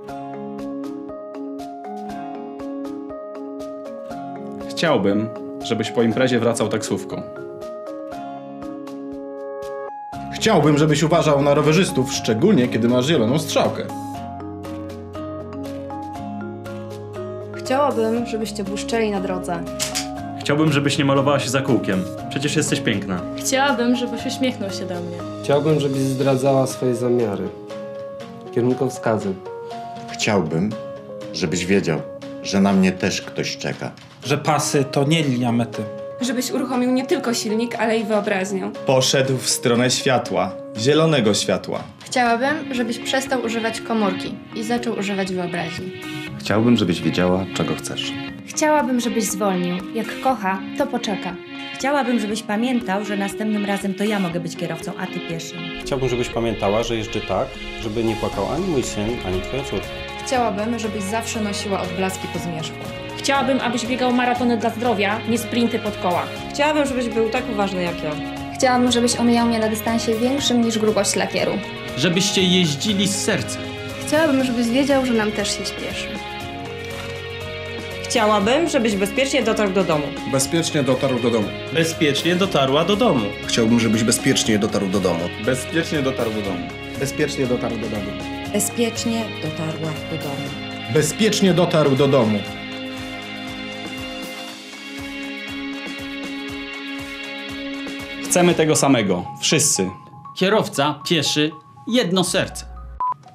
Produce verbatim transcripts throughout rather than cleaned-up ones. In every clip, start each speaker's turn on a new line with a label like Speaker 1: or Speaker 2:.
Speaker 1: Chciałbym, żebyś po imprezie wracał taksówką.
Speaker 2: Chciałbym, żebyś uważał na rowerzystów, szczególnie kiedy masz zieloną strzałkę.
Speaker 3: Chciałabym, żebyście błyszczeli na drodze.
Speaker 4: Chciałbym, żebyś nie malowała się za kółkiem. Przecież jesteś piękna.
Speaker 5: Chciałabym, żebyś uśmiechnął się do mnie.
Speaker 6: Chciałbym, żebyś zdradzała swoje zamiary. Kierunkowskazy.
Speaker 7: Chciałbym, żebyś wiedział, że na mnie też ktoś czeka.
Speaker 8: Że pasy to nie linia mety.
Speaker 9: Żebyś uruchomił nie tylko silnik, ale i wyobraźnię.
Speaker 10: Poszedł w stronę światła, zielonego światła.
Speaker 3: Chciałabym, żebyś przestał używać komórki i zaczął używać wyobraźni.
Speaker 1: Chciałbym, żebyś wiedziała, czego chcesz.
Speaker 11: Chciałabym, żebyś zwolnił. Jak kocha, to poczeka.
Speaker 12: Chciałabym, żebyś pamiętał, że następnym razem to ja mogę być kierowcą, a ty pieszym.
Speaker 13: Chciałbym, żebyś pamiętała, że jeżdżę tak, żeby nie płakał ani mój syn, ani twoja córka.
Speaker 3: Chciałabym, żebyś zawsze nosiła odblaski po zmierzchu.
Speaker 5: Chciałabym, abyś biegał maratony dla zdrowia, nie sprinty pod koła.
Speaker 14: Chciałabym, żebyś był tak uważny jak ja.
Speaker 15: Chciałabym, żebyś omijał mnie na dystansie większym niż grubość lakieru.
Speaker 16: Żebyście jeździli z sercem.
Speaker 3: Chciałabym, żebyś wiedział, że nam też się śpieszy.
Speaker 14: Chciałabym, żebyś bezpiecznie dotarł do domu.
Speaker 2: Bezpiecznie dotarł do domu.
Speaker 16: Bezpiecznie dotarła do domu.
Speaker 2: Chciałbym, żebyś bezpiecznie dotarł do domu.
Speaker 10: Bezpiecznie dotarł do domu.
Speaker 2: Bezpiecznie dotarł do domu.
Speaker 12: Bezpiecznie dotarła do domu.
Speaker 2: Bezpiecznie dotarł do domu.
Speaker 1: Chcemy tego samego. Wszyscy.
Speaker 16: Kierowca, pieszy, jedno serce.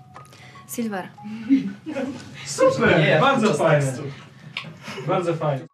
Speaker 3: Silver.
Speaker 17: Super! Nie, bardzo fajne. Bardzo fajne.